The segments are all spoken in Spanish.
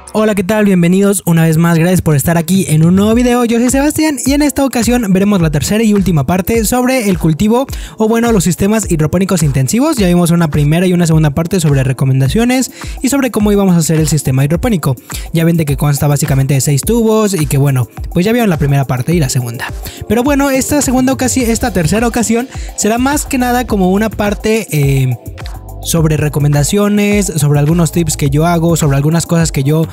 Hola, ¿qué tal? Bienvenidos una vez más, gracias por estar aquí en un nuevo video. Yo soy Sebastián y en esta ocasión veremos la tercera y última parte sobre el cultivo o bueno, los sistemas hidropónicos intensivos. Ya vimos una primera y una segunda parte sobre recomendaciones y sobre cómo íbamos a hacer el sistema hidropónico. Ya ven de que consta básicamente de 6 tubos y que bueno, pues ya vieron la primera parte y la segunda. Pero bueno, esta tercera ocasión será más que nada como una parte sobre recomendaciones, sobre algunos tips que yo hago, sobre algunas cosas que yo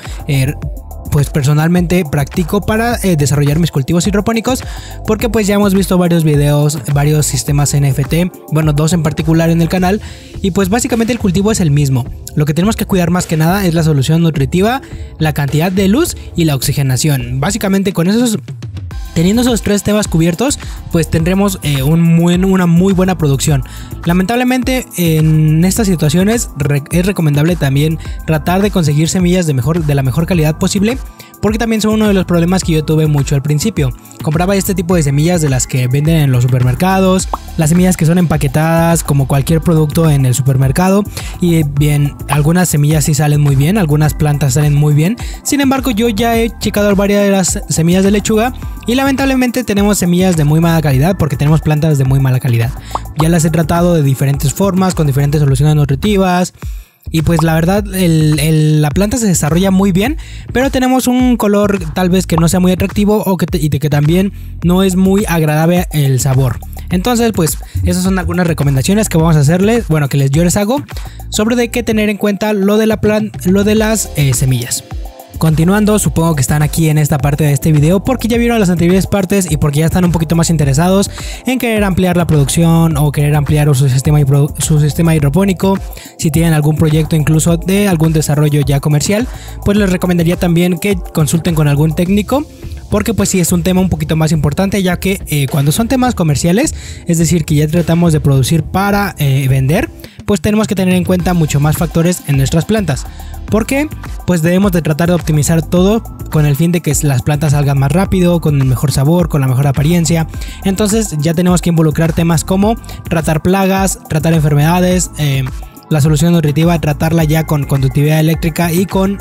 pues personalmente practico para desarrollar mis cultivos hidropónicos, porque pues ya hemos visto varios videos, varios sistemas NFT, bueno, 2 en particular en el canal, y pues básicamente el cultivo es el mismo. Lo que tenemos que cuidar más que nada es la solución nutritiva, la cantidad de luz y la oxigenación. Básicamente teniendo esos 3 temas cubiertos, pues tendremos una muy buena producción. Lamentablemente en estas situaciones es recomendable también tratar de conseguir semillas de la mejor calidad posible, porque también son uno de los problemas que yo tuve mucho al principio. Compraba este tipo de semillas de las que venden en los supermercados, las semillas que son empaquetadas como cualquier producto en el supermercado, y bien, algunas semillas sí salen muy bien, algunas plantas salen muy bien. Sin embargo, yo ya he checado varias de las semillas de lechuga y lamentablemente tenemos semillas de muy mala calidad, porque tenemos plantas de muy mala calidad. Ya las he tratado de diferentes formas, con diferentes soluciones nutritivas, y pues la verdad la planta se desarrolla muy bien, pero tenemos un color tal vez que no sea muy atractivo y que también no es muy agradable el sabor. Entonces pues esas son algunas recomendaciones que vamos a hacerles, bueno, que yo les hago sobre de qué tener en cuenta lo de las semillas. Continuando, supongo que están aquí en esta parte de este video porque ya vieron las anteriores partes y porque ya están un poquito más interesados en querer ampliar la producción o querer ampliar su sistema hidropónico. Si tienen algún proyecto incluso de algún desarrollo ya comercial, pues les recomendaría también que consulten con algún técnico, porque pues sí es un tema un poquito más importante, ya que cuando son temas comerciales, es decir, que ya tratamos de producir para vender, pues tenemos que tener en cuenta mucho más factores en nuestras plantas. Porque pues debemos de tratar de optimizar todo con el fin de que las plantas salgan más rápido, con el mejor sabor, con la mejor apariencia. Entonces ya tenemos que involucrar temas como tratar plagas, tratar enfermedades, la solución nutritiva, tratarla ya con conductividad eléctrica y con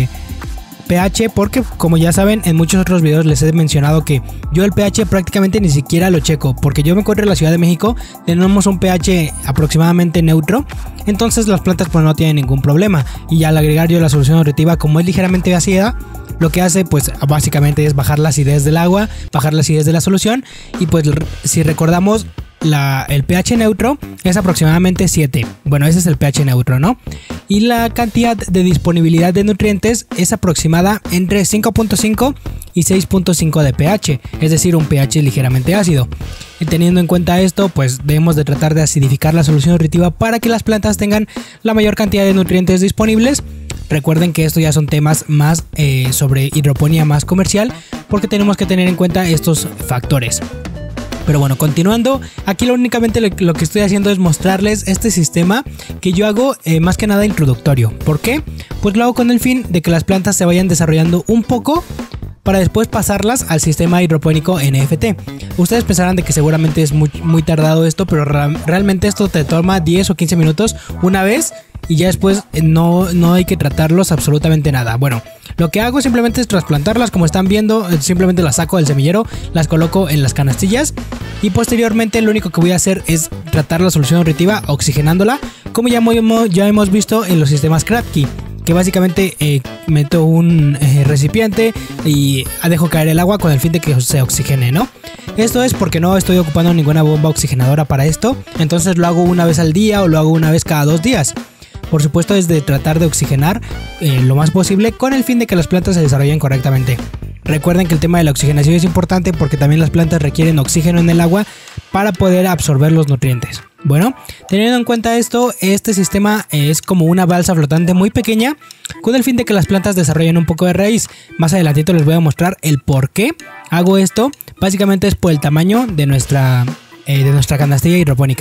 pH, porque como ya saben, en muchos otros videos les he mencionado que yo el pH prácticamente ni siquiera lo checo, porque yo me encuentro en la Ciudad de México, tenemos un pH aproximadamente neutro, entonces las plantas pues no tienen ningún problema, y al agregar yo la solución nutritiva, como es ligeramente ácida, lo que hace pues básicamente es bajar la acidez del agua, bajar la acidez de la solución, y pues si recordamos, el pH neutro es aproximadamente 7. Bueno, ese es el pH neutro, ¿no? Y la cantidad de disponibilidad de nutrientes es aproximada entre 5.5 y 6.5 de pH, es decir, un pH ligeramente ácido. Y teniendo en cuenta esto, pues debemos de tratar de acidificar la solución nutritiva para que las plantas tengan la mayor cantidad de nutrientes disponibles. Recuerden que esto ya son temas más sobre hidroponía más comercial, porque tenemos que tener en cuenta estos factores. Pero bueno, continuando, aquí únicamente lo que estoy haciendo es mostrarles este sistema que yo hago más que nada introductorio. ¿Por qué? Pues lo hago con el fin de que las plantas se vayan desarrollando un poco para después pasarlas al sistema hidropónico NFT. Ustedes pensarán de que seguramente es muy tardado esto, pero realmente esto te toma 10 o 15 minutos una vez y ya después no hay que tratarlos absolutamente nada. Bueno, lo que hago simplemente es trasplantarlas, como están viendo, simplemente las saco del semillero, las coloco en las canastillas y posteriormente lo único que voy a hacer es tratar la solución nutritiva oxigenándola, como ya hemos visto en los sistemas Kratky, que básicamente meto un recipiente y dejo caer el agua con el fin de que se oxigene, ¿no? Esto es porque no estoy ocupando ninguna bomba oxigenadora para esto, entonces lo hago una vez al día o lo hago una vez cada 2 días. Por supuesto es de tratar de oxigenar lo más posible con el fin de que las plantas se desarrollen correctamente. Recuerden que el tema de la oxigenación es importante porque también las plantas requieren oxígeno en el agua para poder absorber los nutrientes. Bueno, teniendo en cuenta esto, este sistema es como una balsa flotante muy pequeña con el fin de que las plantas desarrollen un poco de raíz. Más adelantito les voy a mostrar el por qué hago esto. Básicamente es por el tamaño de nuestra canastilla hidropónica.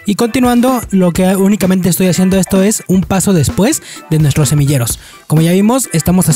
Y continuando, lo que únicamente estoy haciendo esto es un paso después de nuestros semilleros. Como ya vimos,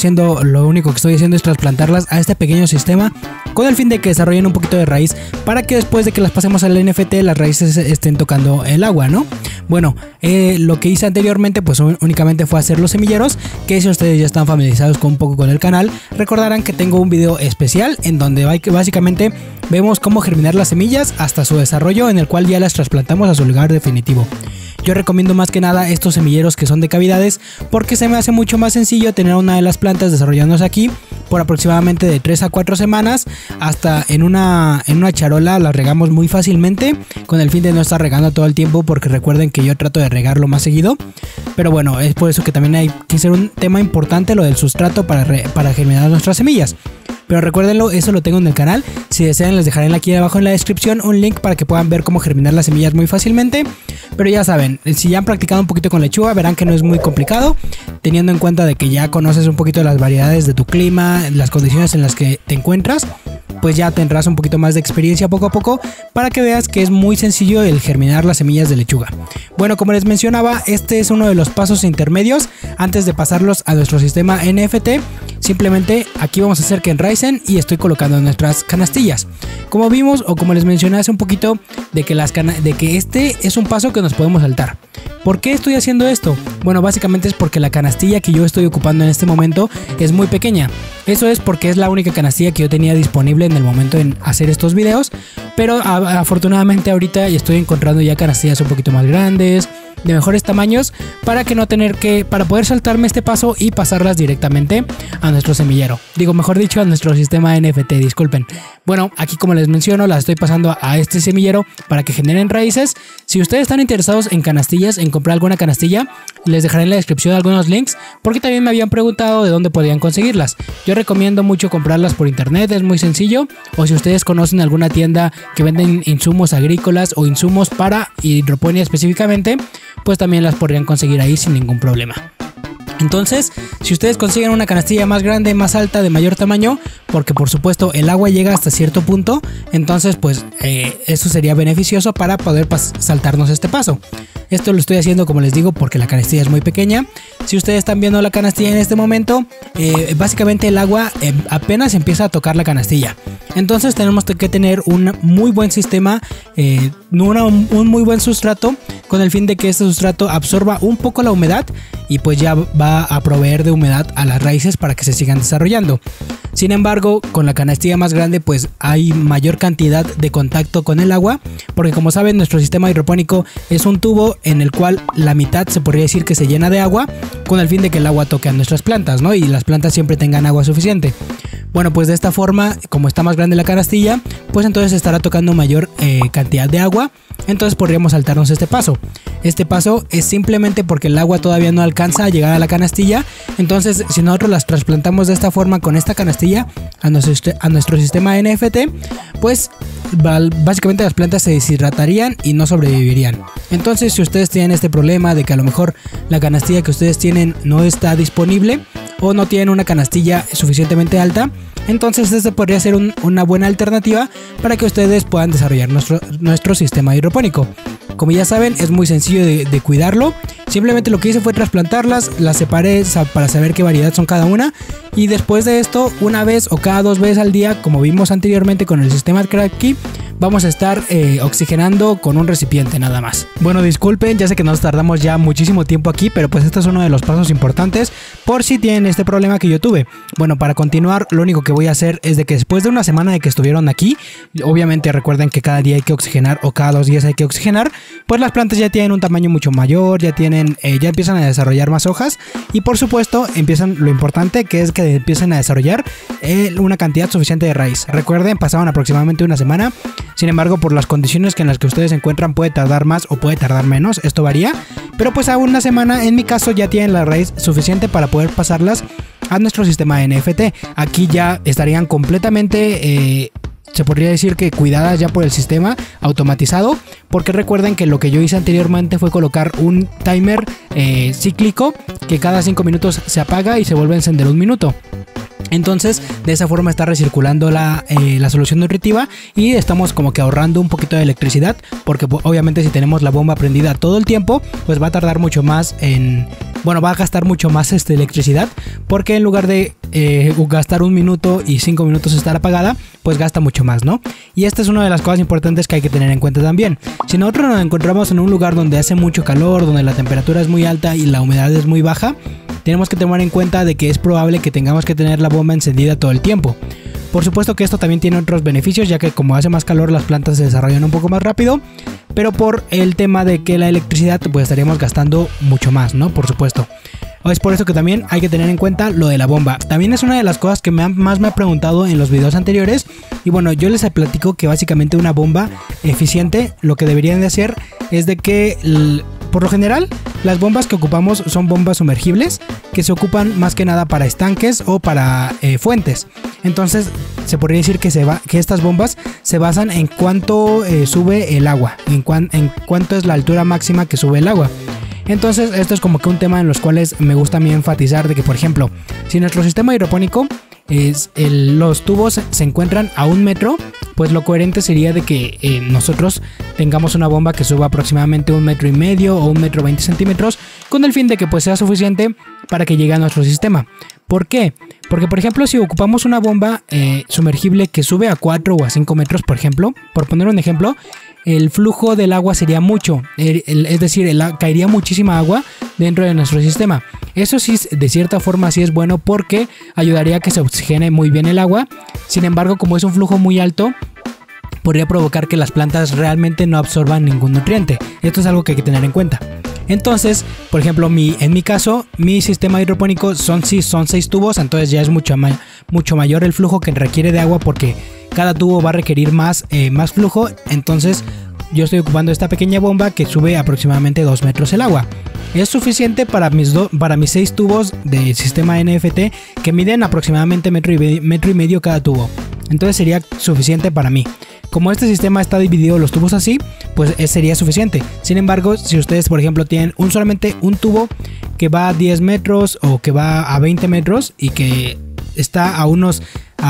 lo único que estoy haciendo es trasplantarlas a este pequeño sistema con el fin de que desarrollen un poquito de raíz para que después de que las pasemos al NFT las raíces estén tocando el agua, ¿no? Bueno, lo que hice anteriormente pues únicamente fue hacer los semilleros, que si ustedes ya están familiarizados con un poco con el canal, recordarán que tengo un video especial en donde básicamente vemos cómo germinar las semillas hasta su desarrollo, en el cual ya las trasplantamos a su lugar definitivo. Yo recomiendo más que nada estos semilleros que son de cavidades porque se me hace mucho más sencillo tener una de las plantas desarrollándose aquí por aproximadamente de 3 a 4 semanas, hasta en una charola la regamos muy fácilmente con el fin de no estar regando todo el tiempo, porque recuerden que yo trato de regarlo más seguido. Pero bueno, es por eso que también hay que ser un tema importante lo del sustrato para germinar nuestras semillas. Pero recuérdenlo, eso lo tengo en el canal. Si desean les dejaré aquí abajo en la descripción un link para que puedan ver cómo germinar las semillas muy fácilmente. Pero ya saben, si ya han practicado un poquito con lechuga, verán que no es muy complicado, teniendo en cuenta de que ya conoces un poquito de las variedades de tu clima, las condiciones en las que te encuentras, pues ya tendrás un poquito más de experiencia poco a poco para que veas que es muy sencillo el germinar las semillas de lechuga. Bueno, como les mencionaba, este es uno de los pasos intermedios antes de pasarlos a nuestro sistema NFT. Simplemente aquí vamos a hacer que enraicen y estoy colocando nuestras canastillas. Como vimos o como les mencioné hace un poquito, de que este es un paso que nos podemos saltar. ¿Por qué estoy haciendo esto? Bueno, básicamente es porque la canastilla que yo estoy ocupando en este momento es muy pequeña. Eso es porque es la única canastilla que yo tenía disponible en el momento en hacer estos videos. Pero afortunadamente ahorita estoy encontrando ya canastillas un poquito más grandes, de mejores tamaños, para poder saltarme este paso y pasarlas directamente a nuestro semillero. Digo, mejor dicho, a nuestro sistema NFT, disculpen. Bueno, aquí como les menciono, las estoy pasando a este semillero para que generen raíces. Si ustedes están interesados en canastillas, en comprar alguna canastilla, les dejaré en la descripción algunos links, porque también me habían preguntado de dónde podían conseguirlas. Yo recomiendo mucho comprarlas por internet, es muy sencillo. O si ustedes conocen alguna tienda que venden insumos agrícolas o insumos para hidroponía específicamente, pues también las podrían conseguir ahí sin ningún problema. Entonces, si ustedes consiguen una canastilla más grande, más alta, de mayor tamaño, porque por supuesto el agua llega hasta cierto punto, entonces pues eso sería beneficioso para poder saltarnos este paso. Esto lo estoy haciendo, como les digo, porque la canastilla es muy pequeña. Si ustedes están viendo la canastilla en este momento, básicamente el agua apenas empieza a tocar la canastilla. Entonces tenemos que tener un muy buen sistema, un muy buen sustrato, con el fin de que este sustrato absorba un poco la humedad y pues ya va a proveer de humedad a las raíces para que se sigan desarrollando. Sin embargo, con la canastilla más grande pues hay mayor cantidad de contacto con el agua, porque como saben, nuestro sistema hidropónico es un tubo en el cual la mitad se podría decir que se llena de agua, con el fin de que el agua toque a nuestras plantas, ¿no? Y las plantas siempre tengan agua suficiente. Bueno, pues de esta forma, como está más grande la canastilla, pues entonces estará tocando mayor cantidad de agua. Entonces podríamos saltarnos este paso. Este paso es simplemente porque el agua todavía no alcanza a llegar a la canastilla. Entonces, si nosotros las trasplantamos de esta forma con esta canastilla a nuestro sistema NFT, pues básicamente las plantas se deshidratarían y no sobrevivirían. Entonces, si ustedes tienen este problema de que a lo mejor la canastilla que ustedes tienen no está disponible, o no tienen una canastilla suficientemente alta, entonces este podría ser una buena alternativa para que ustedes puedan desarrollar nuestro sistema hidropónico. Como ya saben, es muy sencillo de cuidarlo. Simplemente lo que hice fue trasplantarlas, las separé para saber qué variedad son cada una, y después de esto, una vez o cada 2 veces al día, como vimos anteriormente con el sistema Kratky, vamos a estar oxigenando con un recipiente nada más. Bueno, disculpen, ya sé que nos tardamos ya muchísimo tiempo aquí, pero pues este es uno de los pasos importantes por si tienen este problema que yo tuve. Bueno, para continuar, lo único que voy a hacer es de que después de una semana de que estuvieron aquí, obviamente recuerden que cada día hay que oxigenar o cada 2 días hay que oxigenar, pues las plantas ya tienen un tamaño mucho mayor, ya empiezan a desarrollar más hojas, y por supuesto lo importante que es que empiecen a desarrollar una cantidad suficiente de raíz. Recuerden, pasaban aproximadamente una semana. Sin embargo, por las condiciones en las que ustedes se encuentran, puede tardar más o puede tardar menos, esto varía, pero pues a una semana en mi caso ya tienen la raíz suficiente para poder pasarlas a nuestro sistema NFT. Aquí ya estarían completamente se podría decir que cuidadas ya por el sistema automatizado, porque recuerden que lo que yo hice anteriormente fue colocar un timer cíclico que cada 5 minutos se apaga y se vuelve a encender 1 minuto. Entonces de esa forma está recirculando la solución nutritiva y estamos como que ahorrando un poquito de electricidad, porque obviamente si tenemos la bomba prendida todo el tiempo pues va a tardar mucho más va a gastar mucho más electricidad, porque en lugar de gastar 1 minuto y 5 minutos estar apagada, pues gasta mucho más, ¿no? Y esta es una de las cosas importantes que hay que tener en cuenta también. Si nosotros nos encontramos en un lugar donde hace mucho calor, donde la temperatura es muy alta y la humedad es muy baja, tenemos que tomar en cuenta de que es probable que tengamos que tener la bomba encendida todo el tiempo. Por supuesto que esto también tiene otros beneficios, ya que como hace más calor las plantas se desarrollan un poco más rápido, pero por el tema de que la electricidad pues estaríamos gastando mucho más, ¿no? Por supuesto. Es por eso que también hay que tener en cuenta lo de la bomba. También es una de las cosas que más me ha preguntado en los videos anteriores. Y bueno, yo les platico que básicamente una bomba eficiente, lo que deberían de hacer es de que por lo general las bombas que ocupamos son bombas sumergibles, que se ocupan más que nada para estanques o para fuentes. Entonces se podría decir que estas bombas se basan en cuánto sube el agua, en cuánto es la altura máxima que sube el agua. Entonces esto es como que un tema en los cuales me gusta a mí enfatizar de que, por ejemplo, si nuestro sistema hidropónico los tubos se encuentran a 1 metro, pues lo coherente sería de que nosotros tengamos una bomba que suba aproximadamente 1,5 metros o 1,20 metros, con el fin de que pues sea suficiente para que llegue a nuestro sistema. ¿Por qué? Porque por ejemplo si ocupamos una bomba sumergible que sube a 4 o a 5 metros, por ejemplo, por poner un ejemplo, el flujo del agua sería mucho, es decir, caería muchísima agua dentro de nuestro sistema. Eso sí, de cierta forma sí es bueno, porque ayudaría a que se oxigene muy bien el agua. Sin embargo, como es un flujo muy alto, podría provocar que las plantas realmente no absorban ningún nutriente. Esto es algo que hay que tener en cuenta. Entonces, por ejemplo, en mi caso, mi sistema hidropónico son 6 tubos, entonces ya es mucho mayor el flujo que requiere de agua, porque cada tubo va a requerir más flujo. Entonces yo estoy ocupando esta pequeña bomba que sube aproximadamente 2 metros el agua. Es suficiente para mis 6 tubos de sistema NFT, que miden aproximadamente metro y medio cada tubo. Entonces sería suficiente para mí. Como este sistema está dividido los tubos así, pues sería suficiente. Sin embargo, si ustedes por ejemplo tienen solamente un tubo que va a 10 metros o que va a 20 metros y que está a unos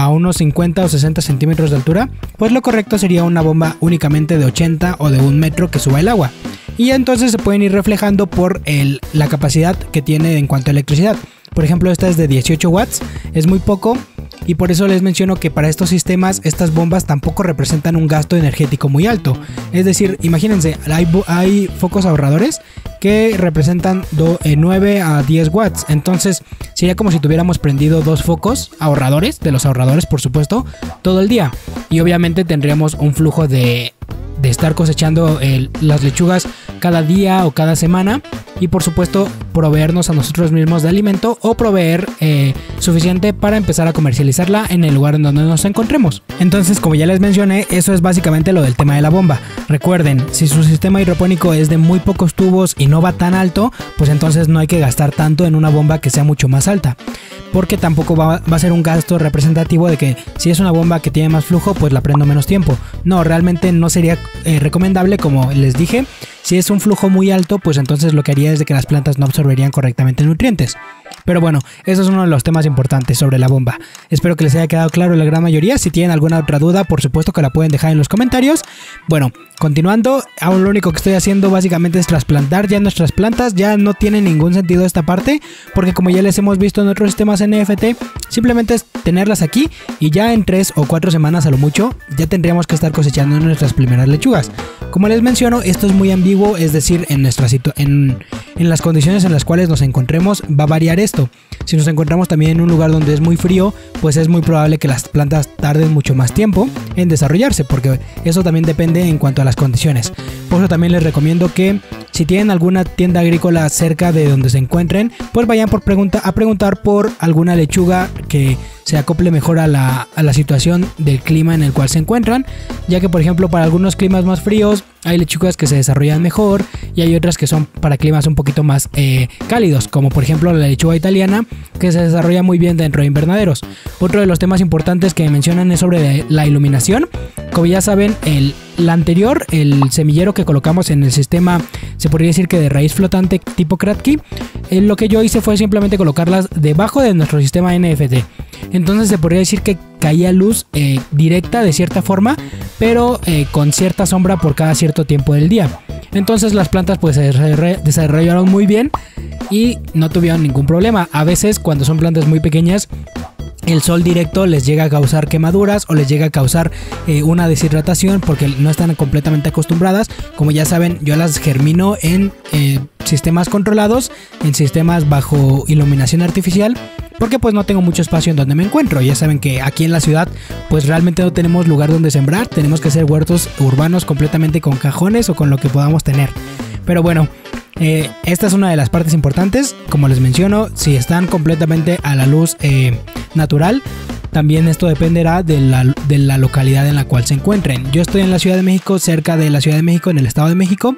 50 o 60 centímetros de altura, pues lo correcto sería una bomba únicamente de 80 o de 1 metro que suba el agua. Y entonces se pueden ir reflejando por la capacidad que tiene en cuanto a electricidad. Por ejemplo, esta es de 18 watts, es muy poco, y por eso les menciono que para estos sistemas estas bombas tampoco representan un gasto energético muy alto. Es decir, imagínense, hay focos ahorradores que representan 9 a 10 watts. Entonces sería como si tuviéramos prendido 2 focos ahorradores, de los ahorradores por supuesto, todo el día. Y obviamente tendríamos un flujo de estar cosechando las lechugas cada día o cada semana, y por supuesto proveernos a nosotros mismos de alimento o proveer suficiente para empezar a comercializarla en el lugar en donde nos encontremos. Entonces, como ya les mencioné, eso es básicamente lo del tema de la bomba. Recuerden, si su sistema hidropónico es de muy pocos tubos y no va tan alto, pues entonces no hay que gastar tanto en una bomba que sea mucho más alta, porque tampoco va a ser un gasto representativo de que si es una bomba que tiene más flujo, pues la prendo menos tiempo. No, realmente no sería recomendable. Como les dije, si es un flujo muy alto, pues entonces lo que haría es de que las plantas no absorberían correctamente nutrientes. Pero bueno, eso es uno de los temas importantes sobre la bomba. Espero que les haya quedado claro la gran mayoría. Si tienen alguna otra duda, por supuesto que la pueden dejar en los comentarios. Bueno, continuando, aún lo único que estoy haciendo básicamente es trasplantar ya nuestras plantas. Ya no tiene ningún sentido esta parte, porque como ya les hemos visto en otros sistemas NFT, simplemente es tenerlas aquí y ya en 3 o 4 semanas a lo mucho ya tendríamos que estar cosechando nuestras primeras lechugas. Como les menciono, esto es muy ambiguo, es decir, en las condiciones en las cuales nos encontremos va a variar esto. Si nos encontramos también en un lugar donde es muy frío, pues es muy probable que las plantas tarden mucho más tiempo en desarrollarse, porque eso también depende en cuanto a las condiciones. Por eso también les recomiendo que si tienen alguna tienda agrícola cerca de donde se encuentren, pues vayan a preguntar por alguna lechuga que se acople mejor a la situación del clima en el cual se encuentran, ya que por ejemplo para algunos climas más fríos hay lechugas que se desarrollan mejor y hay otras que son para climas un poquito más cálidos, como por ejemplo la lechuga italiana, que se desarrolla muy bien dentro de invernaderos. Otro de los temas importantes que mencionan es sobre la iluminación. Como ya saben, el semillero que colocamos en el sistema, se podría decir que de raíz flotante tipo Kratky, lo que yo hice fue simplemente colocarlas debajo de nuestro sistema NFT. entonces se podría decir que caía luz directa de cierta forma, pero con cierta sombra por cada cierto tiempo del día. Entonces las plantas pues se desarrollaron muy bien y no tuvieron ningún problema. A veces cuando son plantas muy pequeñas, el sol directo les llega a causar quemaduras o les llega a causar una deshidratación porque no están completamente acostumbradas. Como ya saben, yo las germino en sistemas controlados, en sistemas bajo iluminación artificial, porque pues no tengo mucho espacio en donde me encuentro. Ya saben que aquí en la ciudad pues realmente no tenemos lugar donde sembrar, tenemos que hacer huertos urbanos completamente con cajones o con lo que podamos tener. Pero bueno, esta es una de las partes importantes. Como les menciono, si están completamente a la luz natural, también esto dependerá de la localidad en la cual se encuentren. Yo estoy en la Ciudad de México, cerca de la Ciudad de México, en el Estado de México,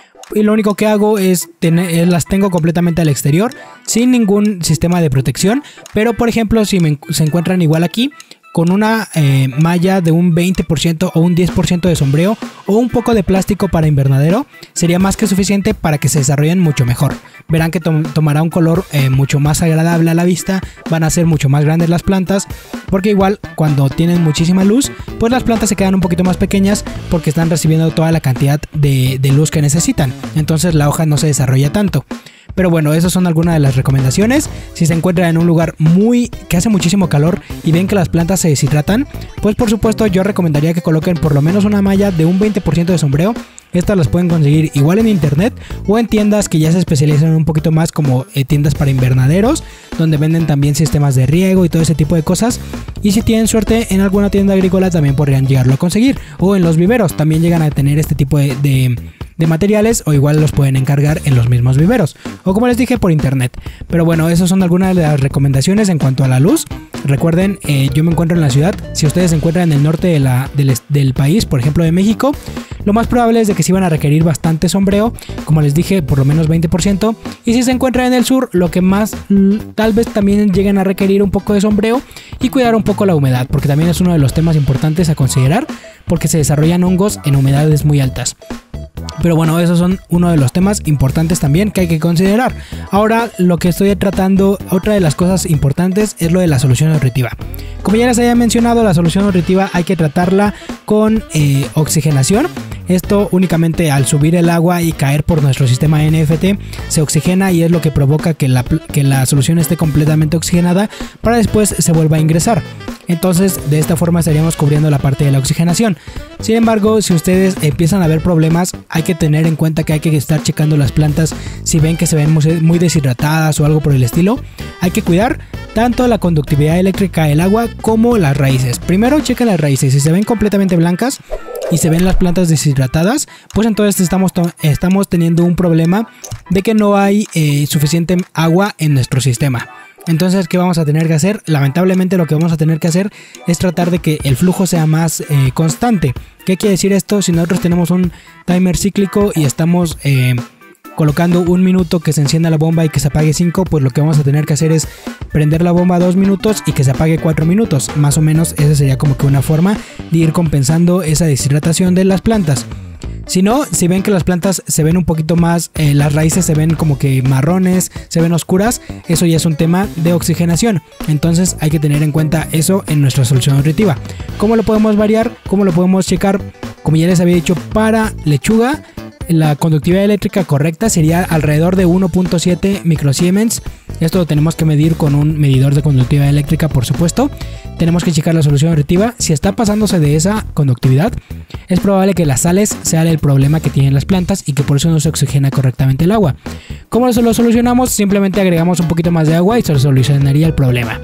y lo único que hago es las tengo completamente al exterior, sin ningún sistema de protección. Pero por ejemplo, si se encuentran igual aquí, con una malla de un 20% o un 10% de sombreo o un poco de plástico para invernadero, sería más que suficiente para que se desarrollen mucho mejor. Verán que tomará un color mucho más agradable a la vista, van a ser mucho más grandes las plantas, porque igual cuando tienen muchísima luz, pues las plantas se quedan un poquito más pequeñas porque están recibiendo toda la cantidad de luz que necesitan. Entonces la hoja no se desarrolla tanto. Pero bueno, esas son algunas de las recomendaciones. Si se encuentran en un lugar que hace muchísimo calor y ven que las plantas se deshidratan, pues por supuesto yo recomendaría que coloquen por lo menos una malla de un 20% de sombreo. Estas las pueden conseguir igual en internet o en tiendas que ya se especializan un poquito más, como tiendas para invernaderos, donde venden también sistemas de riego y todo ese tipo de cosas. Y si tienen suerte, en alguna tienda agrícola también podrían llegarlo a conseguir, o en los viveros también llegan a tener este tipo de materiales, o igual los pueden encargar en los mismos viveros, o como les dije, por internet. Pero bueno, esas son algunas de las recomendaciones en cuanto a la luz. Recuerden, yo me encuentro en la ciudad. Si ustedes se encuentran en el norte del país, por ejemplo de México, lo más probable es de que sí van a requerir bastante sombreo, como les dije, por lo menos 20%. Y si se encuentran en el sur, lo que más tal vez también lleguen a requerir un poco de sombreo y cuidar un poco la humedad, porque también es uno de los temas importantes a considerar, porque se desarrollan hongos en humedades muy altas. Pero bueno, esos son uno de los temas importantes también que hay que considerar. Ahora lo que estoy tratando, otra de las cosas importantes, es lo de la solución nutritiva. Como ya les había mencionado, la solución nutritiva hay que tratarla con oxigenación. Esto únicamente al subir el agua y caer por nuestro sistema NFT se oxigena, y es lo que provoca que la solución esté completamente oxigenada para después se vuelva a ingresar. Entonces de esta forma estaríamos cubriendo la parte de la oxigenación. Sin embargo, si ustedes empiezan a ver problemas, hay que tener en cuenta que hay que estar checando las plantas. Si ven que se ven muy deshidratadas o algo por el estilo, hay que cuidar tanto la conductividad eléctrica del agua como las raíces. Primero chequen las raíces. Si se ven completamente blancas y se ven las plantas deshidratadas, pues entonces estamos teniendo un problema de que no hay suficiente agua en nuestro sistema. Entonces, ¿qué vamos a tener que hacer? Lamentablemente lo que vamos a tener que hacer es tratar de que el flujo sea más constante. ¿Qué quiere decir esto? Si nosotros tenemos un timer cíclico y estamos colocando 1 minuto que se encienda la bomba y que se apague 5, pues lo que vamos a tener que hacer es prender la bomba 2 minutos y que se apague 4 minutos. Más o menos esa sería como que una forma de ir compensando esa deshidratación de las plantas. Si no, si ven que las plantas se ven un poquito más, las raíces se ven como que marrones, se ven oscuras, eso ya es un tema de oxigenación. Entonces hay que tener en cuenta eso en nuestra solución nutritiva. ¿Cómo lo podemos variar? ¿Cómo lo podemos checar? Como ya les había dicho, para lechuga, la conductividad eléctrica correcta sería alrededor de 1.7 microsiemens. Esto lo tenemos que medir con un medidor de conductividad eléctrica, por supuesto. Tenemos que checar la solución nutritiva. Si está pasándose de esa conductividad, es probable que las sales sean el problema que tienen las plantas y que por eso no se oxigena correctamente el agua. ¿Cómo lo solucionamos? Simplemente agregamos un poquito más de agua y se solucionaría el problema.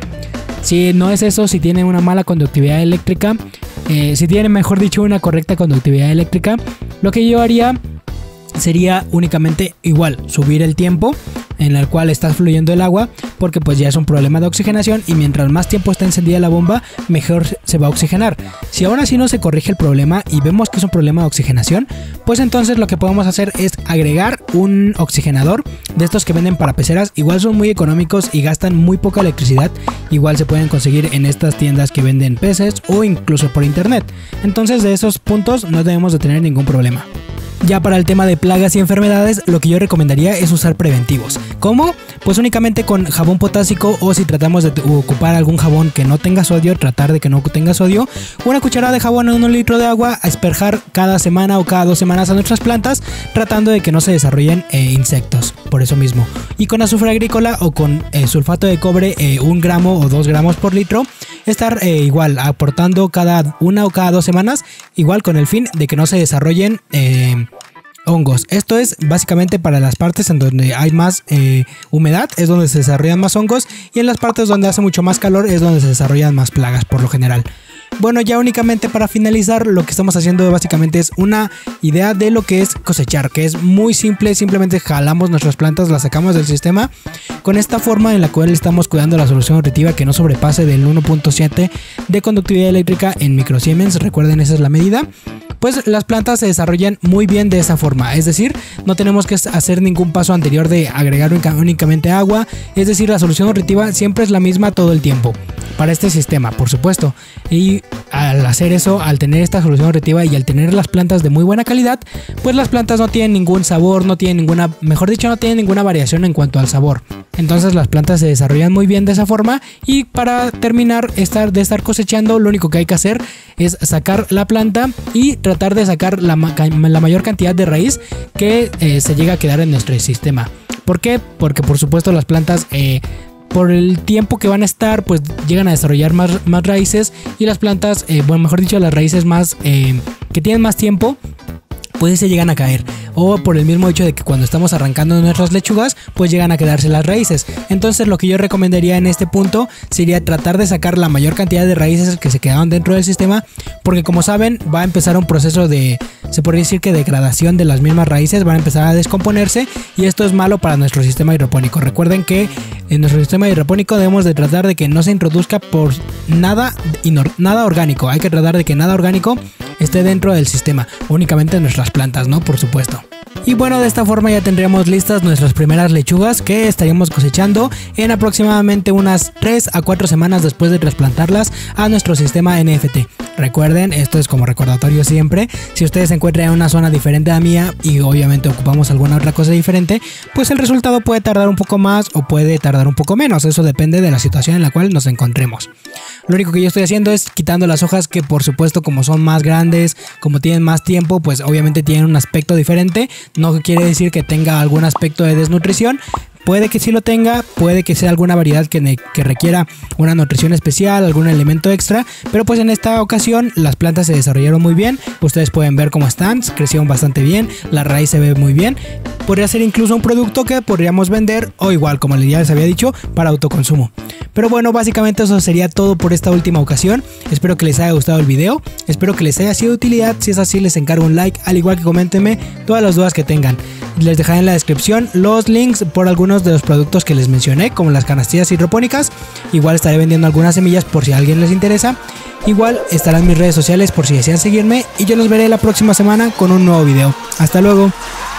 Si no es eso, si tiene una mala conductividad eléctrica, si tiene, mejor dicho, una correcta conductividad eléctrica, lo que yo haría sería únicamente igual subir el tiempo en el cual está fluyendo el agua, porque pues ya es un problema de oxigenación, y mientras más tiempo está encendida la bomba, mejor se va a oxigenar. Si aún así no se corrige el problema y vemos que es un problema de oxigenación, pues entonces lo que podemos hacer es agregar un oxigenador de estos que venden para peceras. Igual son muy económicos y gastan muy poca electricidad. Igual se pueden conseguir en estas tiendas que venden peces o incluso por internet. Entonces de esos puntos no debemos de tener ningún problema. Ya para el tema de plagas y enfermedades, lo que yo recomendaría es usar preventivos. ¿Cómo? pues únicamente con jabón potásico, o si tratamos de ocupar algún jabón que no tenga sodio, tratar de que no tenga sodio, una cucharada de jabón en 1 litro de agua, a asperjar cada semana o cada 2 semanas a nuestras plantas, tratando de que no se desarrollen insectos, por eso mismo. Y con azufre agrícola o con sulfato de cobre, 1 gramo o 2 gramos por litro, estar igual aportando cada 1 o cada 2 semanas, igual con el fin de que no se desarrollen hongos. Esto es básicamente para las partes en donde hay más humedad, es donde se desarrollan más hongos, y en las partes donde hace mucho más calor es donde se desarrollan más plagas por lo general. Bueno, ya únicamente para finalizar, lo que estamos haciendo básicamente es una idea de lo que es cosechar, que es muy simple. Simplemente jalamos nuestras plantas, las sacamos del sistema con esta forma en la cual estamos cuidando la solución nutritiva que no sobrepase del 1.7 de conductividad eléctrica en microsiemens. Recuerden, esa es la medida. Pues las plantas se desarrollan muy bien de esa forma, es decir, no tenemos que hacer ningún paso anterior de agregar únicamente agua, es decir, la solución nutritiva siempre es la misma todo el tiempo para este sistema, por supuesto. Y al hacer eso, al tener esta solución nutritiva y al tener las plantas de muy buena calidad, pues las plantas no tienen ningún sabor, no tienen ninguna, mejor dicho, no tienen ninguna variación en cuanto al sabor. Entonces las plantas se desarrollan muy bien de esa forma. Y para terminar de estar cosechando, lo único que hay que hacer es sacar la planta y tratar de sacar la mayor cantidad de raíz que se llega a quedar en nuestro sistema. ¿Por qué? Porque por supuesto las plantas por el tiempo que van a estar, pues llegan a desarrollar más raíces, y las plantas, bueno, mejor dicho, las raíces más que tienen más tiempo, pues se llegan a caer, o por el mismo hecho de que cuando estamos arrancando nuestras lechugas, pues llegan a quedarse las raíces. Entonces lo que yo recomendaría en este punto sería tratar de sacar la mayor cantidad de raíces que se quedaron dentro del sistema, porque como saben va a empezar un proceso de, se podría decir que degradación de las mismas raíces, van a empezar a descomponerse, y esto es malo para nuestro sistema hidropónico. Recuerden que en nuestro sistema hidropónico debemos de tratar de que no se introduzca por nada orgánico. Hay que tratar de que nada orgánico esté dentro del sistema, únicamente nuestras plantas, ¿no? Por supuesto. Y bueno, de esta forma ya tendríamos listas nuestras primeras lechugas, que estaríamos cosechando en aproximadamente unas 3 a 4 semanas después de trasplantarlas a nuestro sistema NFT. Recuerden, esto es como recordatorio siempre, si ustedes se encuentran en una zona diferente a la mía y obviamente ocupamos alguna otra cosa diferente, pues el resultado puede tardar un poco más o puede tardar un poco menos. Eso depende de la situación en la cual nos encontremos. Lo único que yo estoy haciendo es quitando las hojas que, por supuesto, como son más grandes, como tienen más tiempo, pues obviamente tienen un aspecto diferente. No quiere decir que tenga algún aspecto de desnutrición. Puede que sí lo tenga, puede que sea alguna variedad que requiera una nutrición especial, algún elemento extra, pero pues en esta ocasión las plantas se desarrollaron muy bien. Ustedes pueden ver cómo están, crecieron bastante bien, la raíz se ve muy bien. Podría ser incluso un producto que podríamos vender, o igual, como ya les había dicho, para autoconsumo. Pero bueno, básicamente eso sería todo por esta última ocasión. Espero que les haya gustado el video, espero que les haya sido de utilidad. Si es así, les encargo un like, al igual que coméntenme todas las dudas que tengan. Les dejaré en la descripción los links por algunos de los productos que les mencioné, como las canastillas hidropónicas. Igual estaré vendiendo algunas semillas por si a alguien les interesa. Igual estarán mis redes sociales por si desean seguirme, y yo los veré la próxima semana con un nuevo video. Hasta luego.